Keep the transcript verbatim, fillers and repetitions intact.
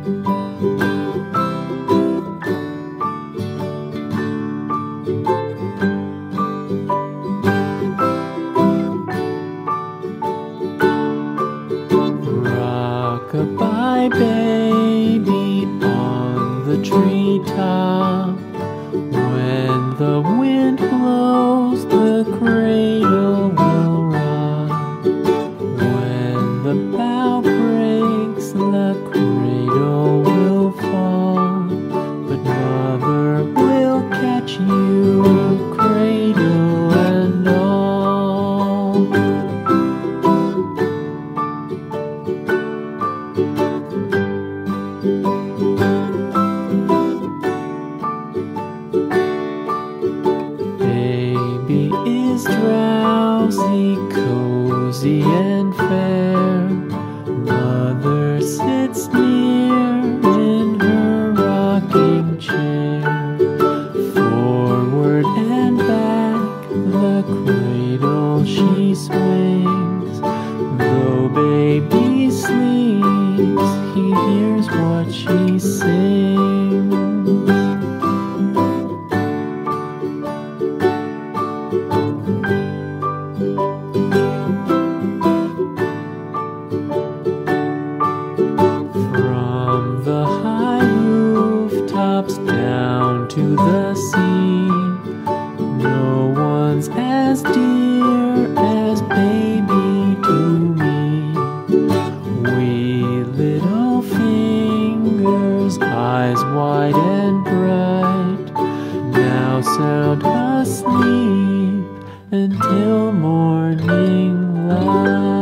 Rockabye baby on the treetop. When the wind blows, the cradle will rock. When the bough breaks, the cradle will fall. But mother will catch you, cradle and all. Baby is drowsy, cozy and fair. Mother sits near in her rocking chair. Forward and back the cradle she swings. Though baby sleeps, he hears what she sings. From the high rooftops down to the sea, no one's as dear as baby to me. Wee little fingers, eyes wide and bright, now sound asleep until morning light.